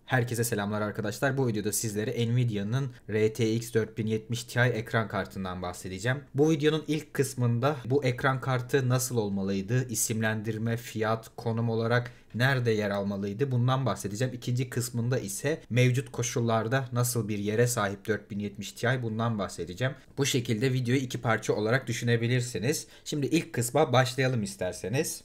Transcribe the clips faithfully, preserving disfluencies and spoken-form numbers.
Herkese selamlar arkadaşlar. Bu videoda sizlere Nvidia'nın R T X dört bin yetmiş Ti ekran kartından bahsedeceğim. Bu videonun ilk kısmında bu ekran kartı nasıl olmalıydı, isimlendirme, fiyat, konum olarak nerede yer almalıydı bundan bahsedeceğim. İkinci kısmında ise mevcut koşullarda nasıl bir yere sahip dört bin yetmiş Ti bundan bahsedeceğim. Bu şekilde videoyu iki parça olarak düşünebilirsiniz. Şimdi ilk kısma başlayalım isterseniz.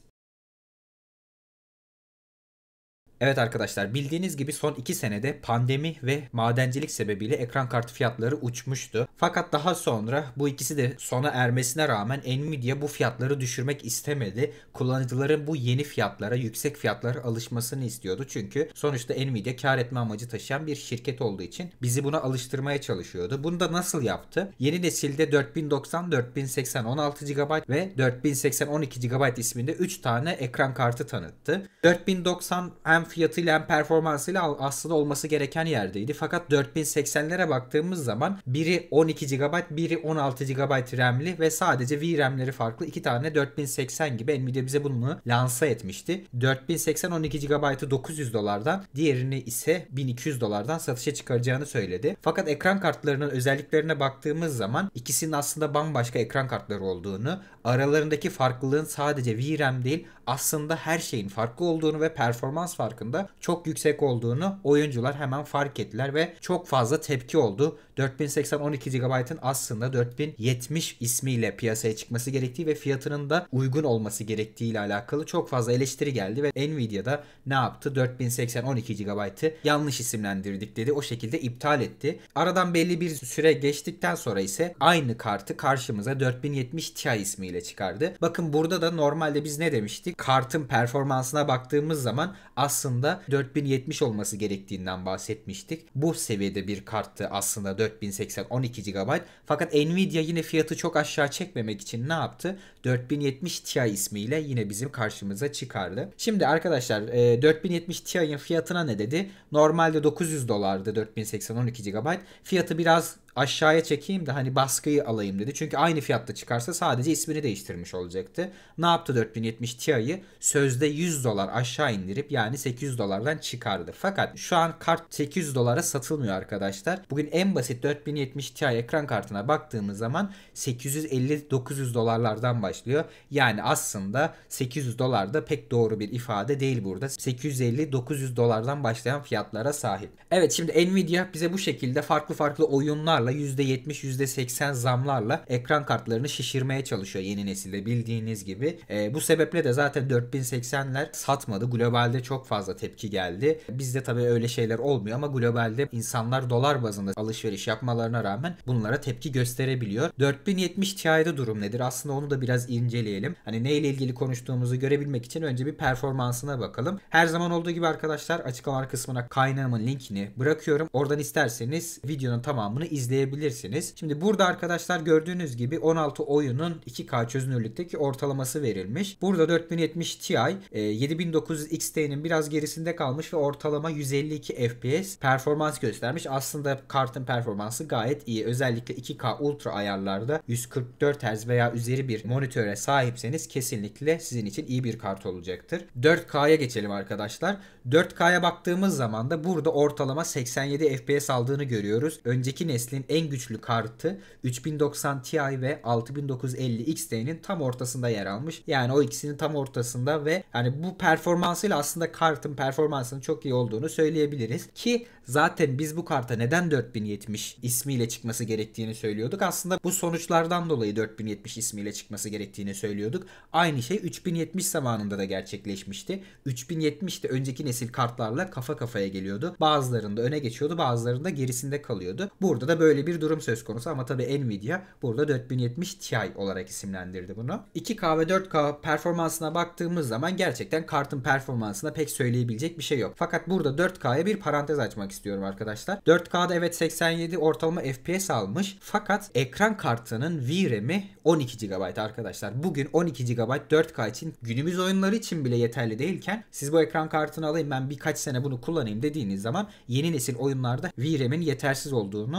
Evet arkadaşlar, bildiğiniz gibi son iki senede pandemi ve madencilik sebebiyle ekran kartı fiyatları uçmuştu. Fakat daha sonra bu ikisi de sona ermesine rağmen Nvidia bu fiyatları düşürmek istemedi. Kullanıcıların bu yeni fiyatlara, yüksek fiyatlara alışmasını istiyordu. Çünkü sonuçta Nvidia kar etme amacı taşıyan bir şirket olduğu için bizi buna alıştırmaya çalışıyordu. Bunu da nasıl yaptı? Yeni nesilde dört bin doksan, dört bin seksen on altı gigabayt ve dört bin seksen on iki gigabayt isminde üç tane ekran kartı tanıttı. dört bin doksan hem fiyatıyla hem performansıyla aslında olması gereken yerdeydi. Fakat dört bin seksenlere baktığımız zaman biri on iki gigabayt, biri on altı gigabayt RAM'li ve sadece V RAM'leri farklı iki tane dört bin seksen gibi Nvidia bize bunu lanse etmişti. dört bin seksen on iki gigabaytı dokuz yüz dolardan, diğerini ise bin iki yüz dolardan satışa çıkaracağını söyledi. Fakat ekran kartlarının özelliklerine baktığımız zaman ikisinin aslında bambaşka ekran kartları olduğunu, aralarındaki farklılığın sadece V RAM değil aslında her şeyin farklı olduğunu ve performans farkında çok yüksek olduğunu oyuncular hemen fark ettiler ve çok fazla tepki oldu. dört bin seksen on iki gigabaytın aslında dört bin yetmiş ismiyle piyasaya çıkması gerektiği ve fiyatının da uygun olması gerektiği ile alakalı çok fazla eleştiri geldi ve Nvidia da ne yaptı? dört bin seksen on iki gigabaytı yanlış isimlendirdik dedi. O şekilde iptal etti. Aradan belli bir süre geçtikten sonra ise aynı kartı karşımıza dört bin yetmiş Ti ismiyle çıkardı. Bakın burada da normalde biz ne demiştik? Kartın performansına baktığımız zaman aslında dört bin yetmiş olması gerektiğinden bahsetmiştik. Bu seviyede bir karttı aslında dört bin seksen on iki gigabayt. Fakat Nvidia yine fiyatı çok aşağı çekmemek için ne yaptı? dört bin yetmiş Ti ismiyle yine bizim karşımıza çıkardı. Şimdi arkadaşlar dört bin yetmiş Ti'nin fiyatına ne dedi? Normalde dokuz yüz dolardı dört bin seksen on iki gigabayt. Fiyatı biraz aşağıya çekeyim de hani baskıyı alayım dedi. Çünkü aynı fiyatta çıkarsa sadece ismini değiştirmiş olacaktı. Ne yaptı dört bin yetmiş Ti'yi? Sözde yüz dolar aşağı indirip yani sekiz yüz dolardan çıkardı. Fakat şu an kart sekiz yüz dolara satılmıyor arkadaşlar. Bugün en basit dört bin yetmiş Ti ekran kartına baktığımız zaman sekiz yüz elli dokuz yüz dolarlardan başlıyor. Yani aslında sekiz yüz dolar da pek doğru bir ifade değil burada. sekiz yüz elli dokuz yüz dolardan başlayan fiyatlara sahip. Evet, şimdi Nvidia bize bu şekilde farklı farklı oyunlar yüzde yetmiş yüzde seksen zamlarla ekran kartlarını şişirmeye çalışıyor yeni nesilde, bildiğiniz gibi. E, bu sebeple de zaten dört bin seksenler satmadı. Globalde çok fazla tepki geldi. Bizde tabii öyle şeyler olmuyor ama globalde insanlar dolar bazında alışveriş yapmalarına rağmen bunlara tepki gösterebiliyor. dört bin yetmiş Ti'de durum nedir? Aslında onu da biraz inceleyelim. Hani neyle ilgili konuştuğumuzu görebilmek için önce bir performansına bakalım. Her zaman olduğu gibi arkadaşlar açıklama kısmına kaynağımın linkini bırakıyorum. Oradan isterseniz videonun tamamını izleyebilirsiniz. Şimdi burada arkadaşlar gördüğünüz gibi on altı oyunun iki K çözünürlükteki ortalaması verilmiş. Burada dört bin yetmiş Ti yedi bin dokuz yüz X T'nin biraz gerisinde kalmış ve ortalama yüz elli iki F P S performans göstermiş. Aslında kartın performansı gayet iyi. Özellikle iki K ultra ayarlarda yüz kırk dört Hz veya üzeri bir monitöre sahipseniz kesinlikle sizin için iyi bir kart olacaktır. dört K'ya geçelim arkadaşlar. dört K'ya baktığımız zaman da burada ortalama seksen yedi F P S aldığını görüyoruz. Önceki neslin en güçlü kartı üç bin doksan Ti ve altı bin dokuz yüz elli X T'nin tam ortasında yer almış. Yani o ikisinin tam ortasında ve yani bu performansıyla aslında kartın performansının çok iyi olduğunu söyleyebiliriz. Ki zaten biz bu karta neden dört bin yetmiş ismiyle çıkması gerektiğini söylüyorduk. Aslında bu sonuçlardan dolayı dört bin yetmiş ismiyle çıkması gerektiğini söylüyorduk. Aynı şey üç bin yetmiş zamanında da gerçekleşmişti. üç bin yetmiş de önceki nesil kartlarla kafa kafaya geliyordu. Bazılarında öne geçiyordu, bazılarında gerisinde kalıyordu. Burada da böyle bir durum söz konusu ama tabii Nvidia burada dört bin yetmiş Ti olarak isimlendirdi bunu. iki K ve dört K performansına baktığımız zaman gerçekten kartın performansına pek söyleyebilecek bir şey yok. Fakat burada dört K'ya bir parantez açmak istiyorum arkadaşlar. dört K'da evet seksen yedi ortalama F P S almış fakat ekran kartının V RAM'i on iki gigabayt arkadaşlar. Bugün on iki gigabayt dört K için günümüz oyunları için bile yeterli değilken siz bu ekran kartını alayım ben birkaç sene bunu kullanayım dediğiniz zaman yeni nesil oyunlarda V RAM'in yetersiz olduğunu göreceksiniz.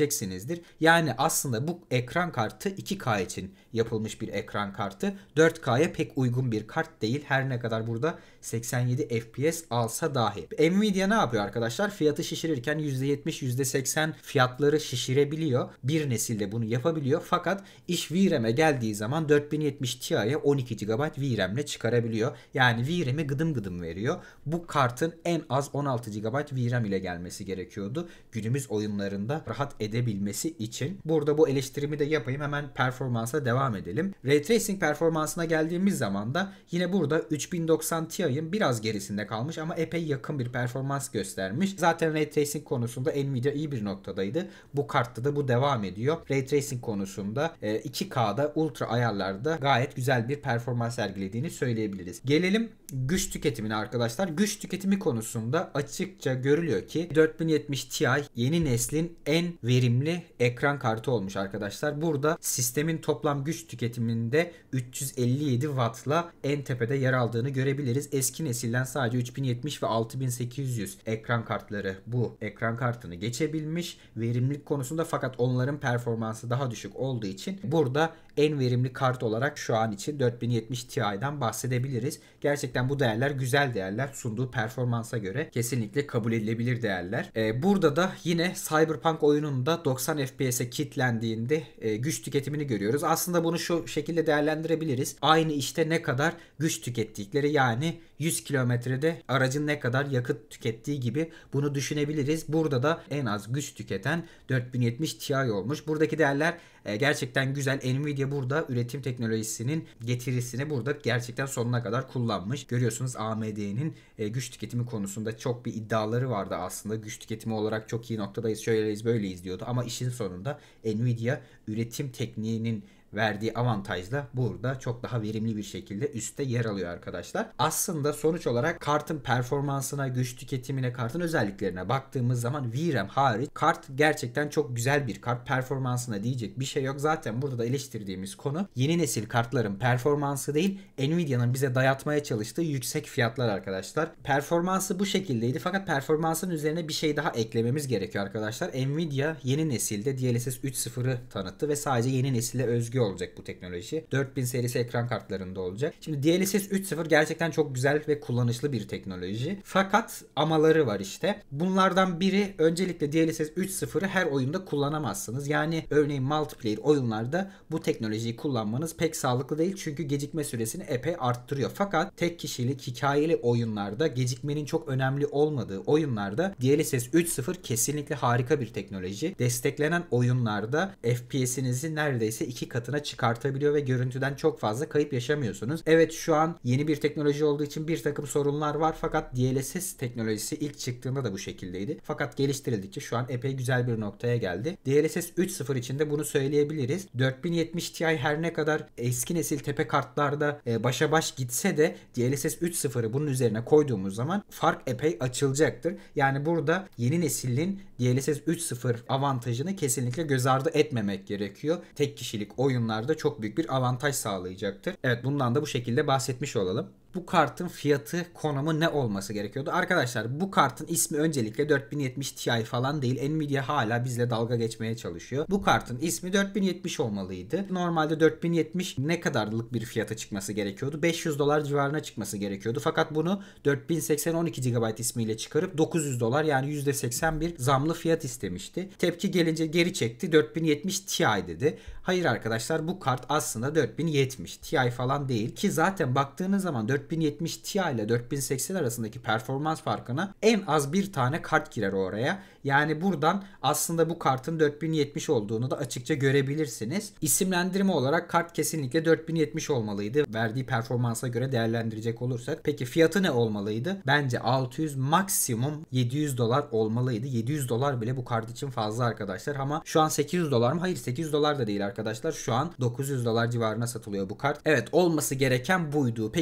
göreceksinizdir. Yani aslında bu ekran kartı iki K için yapılmış bir ekran kartı. dört K'ya pek uygun bir kart değil. Her ne kadar burada seksen yedi F P S alsa dahi. Nvidia ne yapıyor arkadaşlar? Fiyatı şişirirken yüzde yetmiş yüzde seksen fiyatları şişirebiliyor. Bir nesilde bunu yapabiliyor. Fakat iş V RAM'e geldiği zaman dört bin yetmiş Ti'ye on iki gigabayt V RAM ile çıkarabiliyor. Yani V RAM'i gıdım gıdım veriyor. Bu kartın en az on altı gigabayt V RAM ile gelmesi gerekiyordu. Günümüz oyunlarında rahat edebilmesi için. Burada bu eleştirimi de yapayım. Hemen performansa devam edelim. Ray Tracing performansına geldiğimiz zaman da yine burada üç bin doksan Ti'nin biraz gerisinde kalmış ama epey yakın bir performans göstermiş. Zaten Ray Tracing konusunda Nvidia iyi bir noktadaydı. Bu kartta da bu devam ediyor. Ray Tracing konusunda iki K'da ultra ayarlarda gayet güzel bir performans sergilediğini söyleyebiliriz. Gelelim güç tüketimine arkadaşlar. Güç tüketimi konusunda açıkça görülüyor ki dört bin yetmiş Ti yeni neslin en verimli ekran kartı olmuş arkadaşlar. Burada sistemin toplam güç tüketiminde üç yüz elli yedi Watt'la en tepede yer aldığını görebiliriz. Eski nesilden sadece üç bin yetmiş ve altı bin sekiz yüz ekran kartları bu ekran kartını geçebilmiş verimlilik konusunda, fakat onların performansı daha düşük olduğu için burada en verimli kart olarak şu an için dört bin yetmiş Ti'den bahsedebiliriz. Gerçekten bu değerler güzel değerler. Sunduğu performansa göre kesinlikle kabul edilebilir değerler. Ee, burada da yine Cyberpunk oyununda doksan F P S'e kilitlendiğinde e, güç tüketimini görüyoruz. Aslında bunu şu şekilde değerlendirebiliriz. Aynı işte ne kadar güç tükettikleri, yani yüz kilometrede aracın ne kadar yakıt tükettiği gibi bunu düşünebiliriz. Burada da en az güç tüketen dört bin yetmiş Ti olmuş. Buradaki değerler e, gerçekten güzel. Nvidia burada üretim teknolojisinin getirisini burada gerçekten sonuna kadar kullanmış. Görüyorsunuz A M D'nin e, güç tüketimi konusunda çok bir iddiaları vardı aslında. Güç tüketimi olarak çok iyi noktadayız, şöyleyiz böyleyiz diyordu. Ama işin sonunda Nvidia üretim tekniğinin verdiği avantajla burada çok daha verimli bir şekilde üstte yer alıyor arkadaşlar. Aslında sonuç olarak kartın performansına, güç tüketimine, kartın özelliklerine baktığımız zaman V RAM hariç kart gerçekten çok güzel bir kart. Performansına diyecek bir şey yok. Zaten burada da eleştirdiğimiz konu yeni nesil kartların performansı değil, Nvidia'nın bize dayatmaya çalıştığı yüksek fiyatlar arkadaşlar. Performansı bu şekildeydi, fakat performansın üzerine bir şey daha eklememiz gerekiyor arkadaşlar. Nvidia yeni nesilde D L S S üç nokta sıfırı tanıttı ve sadece yeni nesile özgü olacak bu teknoloji. dört bin serisi ekran kartlarında olacak. Şimdi D L S S üç nokta sıfır gerçekten çok güzel ve kullanışlı bir teknoloji. Fakat amaları var işte. Bunlardan biri, öncelikle D L S S üç nokta sıfırı her oyunda kullanamazsınız. Yani örneğin multiplayer oyunlarda bu teknolojiyi kullanmanız pek sağlıklı değil. Çünkü gecikme süresini epey arttırıyor. Fakat tek kişilik hikayeli oyunlarda, gecikmenin çok önemli olmadığı oyunlarda D L S S üç nokta sıfır kesinlikle harika bir teknoloji. Desteklenen oyunlarda F P S'inizi neredeyse iki katına çıkartabiliyor ve görüntüden çok fazla kayıp yaşamıyorsunuz. Evet, şu an yeni bir teknoloji olduğu için bir takım sorunlar var, fakat D L S S teknolojisi ilk çıktığında da bu şekildeydi. Fakat geliştirildikçe şu an epey güzel bir noktaya geldi. D L S S üç nokta sıfır için de bunu söyleyebiliriz. dört bin yetmiş Ti her ne kadar eski nesil tepe kartlarda başa baş gitse de D L S S üç nokta sıfırı bunun üzerine koyduğumuz zaman fark epey açılacaktır. Yani burada yeni neslin D L S S üç nokta sıfır avantajını kesinlikle göz ardı etmemek gerekiyor. Tek kişilik oyunlarda çok büyük bir avantaj sağlayacaktır. Evet, bundan da bu şekilde bahsetmiş olalım. Bu kartın fiyatı, konumu ne olması gerekiyordu? Arkadaşlar bu kartın ismi öncelikle dört bin yetmiş Ti falan değil. Nvidia hala bizle dalga geçmeye çalışıyor. Bu kartın ismi dört bin yetmiş olmalıydı. Normalde dört bin yetmiş ne kadarlık bir fiyata çıkması gerekiyordu? beş yüz dolar civarına çıkması gerekiyordu. Fakat bunu dört bin seksen on iki gigabayt ismiyle çıkarıp dokuz yüz dolar, yani yüzde seksen bir zamlı fiyat istemişti. Tepki gelince geri çekti. dört bin yetmiş Ti dedi. Hayır arkadaşlar, bu kart aslında dört bin yetmiş Ti falan değil ki zaten baktığınız zaman dört bin yetmiş Ti ile dört bin seksen arasındaki performans farkına en az bir tane kart girer oraya. Yani buradan aslında bu kartın dört bin yetmiş olduğunu da açıkça görebilirsiniz. İsimlendirme olarak kart kesinlikle dört bin yetmiş olmalıydı. Verdiği performansa göre değerlendirecek olursak. Peki fiyatı ne olmalıydı? Bence altı yüz, maksimum yedi yüz dolar olmalıydı. yedi yüz dolar bile bu kart için fazla arkadaşlar. Ama şu an sekiz yüz dolar mı? Hayır, sekiz yüz dolar da değil arkadaşlar. Şu an dokuz yüz dolar civarına satılıyor bu kart. Evet, olması gereken buydu. Peki şu an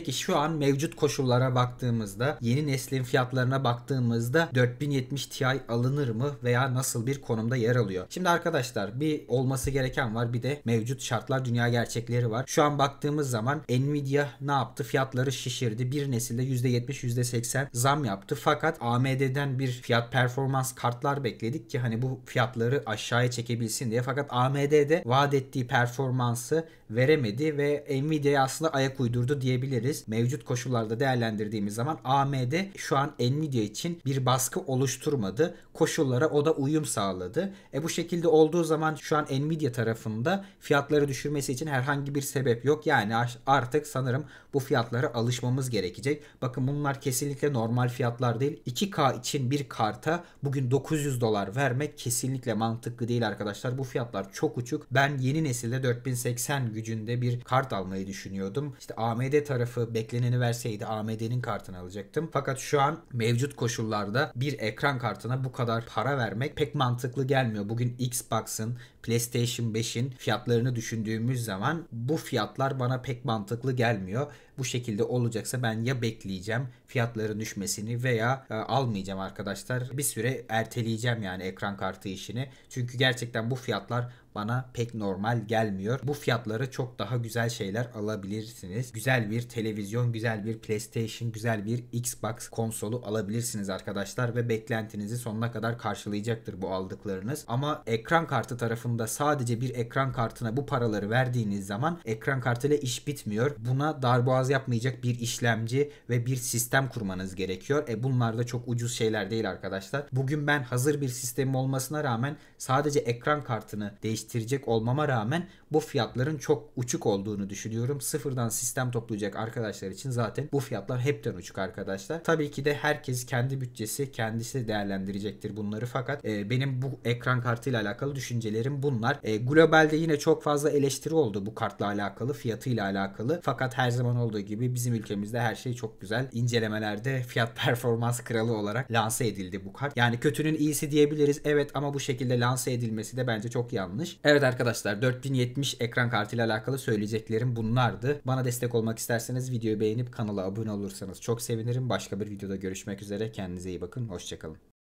an mevcut koşullara baktığımızda, yeni neslin fiyatlarına baktığımızda dört bin yetmiş Ti alınır mı veya nasıl bir konumda yer alıyor? Şimdi arkadaşlar, bir olması gereken var, bir de mevcut şartlar, dünya gerçekleri var. Şu an baktığımız zaman Nvidia ne yaptı? Fiyatları şişirdi. Bir nesilde yüzde yetmiş yüzde seksen zam yaptı. Fakat A M D'den bir fiyat performans kartlar bekledik ki hani bu fiyatları aşağıya çekebilsin diye. Fakat A M D'de vaat ettiği performansı veremedi ve Nvidia'ya aslında ayak uydurdu diyebiliriz. Mevcut koşullarda değerlendirdiğimiz zaman A M D şu an Nvidia için bir baskı oluşturmadı. Koşullara o da uyum sağladı. E bu şekilde olduğu zaman şu an Nvidia tarafında fiyatları düşürmesi için herhangi bir sebep yok. Yani artık sanırım bu fiyatlara alışmamız gerekecek. Bakın bunlar kesinlikle normal fiyatlar değil. iki K için bir karta bugün dokuz yüz dolar vermek kesinlikle mantıklı değil arkadaşlar. Bu fiyatlar çok uçuk. Ben yeni nesilde dört bin seksen gücünde bir kart almayı düşünüyordum. İşte A M D tarafı bekleneni verseydi A M D'nin kartını alacaktım. Fakat şu an mevcut koşullarda bir ekran kartına bu kadar para vermek pek mantıklı gelmiyor. Bugün Xbox'ın, PlayStation beşin fiyatlarını düşündüğümüz zaman bu fiyatlar bana pek mantıklı gelmiyor. Bu şekilde olacaksa ben ya bekleyeceğim fiyatların düşmesini veya e, almayacağım arkadaşlar. Bir süre erteleyeceğim yani ekran kartı işini. Çünkü gerçekten bu fiyatlar bana pek normal gelmiyor. Bu fiyatları çok daha güzel şeyler alabilirsiniz. Güzel bir televizyon, güzel bir PlayStation, güzel bir Xbox konsolu alabilirsiniz arkadaşlar ve beklentinizi sonuna kadar karşılayacaktır bu aldıklarınız. Ama ekran kartı tarafında sadece bir ekran kartına bu paraları verdiğiniz zaman ekran kartıyla iş bitmiyor. Buna darboğaz yapmayacak bir işlemci ve bir sistem kurmanız gerekiyor. E bunlar da çok ucuz şeyler değil arkadaşlar. Bugün ben hazır bir sistemim olmasına rağmen sadece ekran kartını değiştirecek olmama rağmen bu fiyatların çok uçuk olduğunu düşünüyorum. Sıfırdan sistem toplayacak arkadaşlar için zaten bu fiyatlar hepten uçuk arkadaşlar. Tabii ki de herkes kendi bütçesi kendisi değerlendirecektir bunları, fakat e, benim bu ekran kartıyla alakalı düşüncelerim bunlar. E, globalde yine çok fazla eleştiri oldu bu kartla alakalı, fiyatıyla alakalı. Fakat her zaman olduğu gibi bizim ülkemizde her şey çok güzel. İncelemelerde fiyat performans kralı olarak lanse edildi bu kart. Yani kötünün iyisi diyebiliriz. Evet, ama bu şekilde lanse edilmesi de bence çok yanlış. Evet arkadaşlar, dört bin yetmiş ekran kartıyla alakalı söyleyeceklerim bunlardı. Bana destek olmak isterseniz videoyu beğenip kanala abone olursanız çok sevinirim. Başka bir videoda görüşmek üzere. Kendinize iyi bakın. Hoşçakalın.